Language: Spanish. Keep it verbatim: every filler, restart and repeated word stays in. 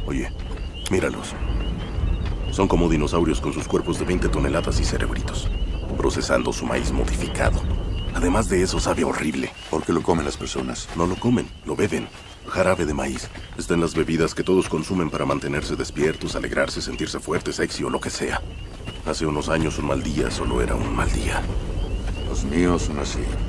Oye, míralos. Son como dinosaurios con sus cuerpos de veinte toneladas y cerebritos, procesando su maíz modificado. Además de eso, sabe horrible. ¿Por qué lo comen las personas? No lo comen, lo beben. Jarabe de maíz. Está en las bebidas que todos consumen para mantenerse despiertos, alegrarse, sentirse fuerte, sexy o lo que sea. Hace unos años un mal día solo era un mal día. Los míos son así.